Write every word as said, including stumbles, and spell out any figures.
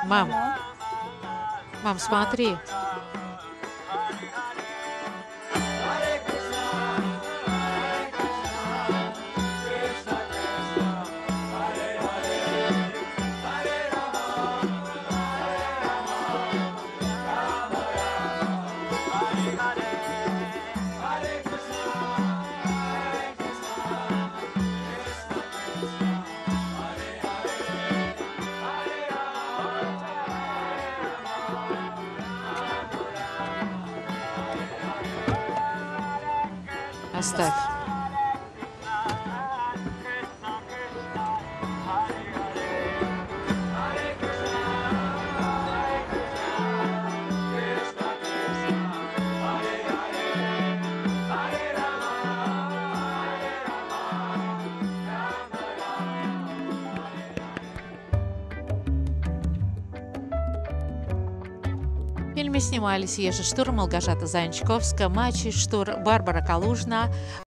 Мам, Алло. мам, смотри. Оставь. В фильме снимались Ежи Штур, Малгажата Занчковска, Мачи Штур, Барбара Калужна,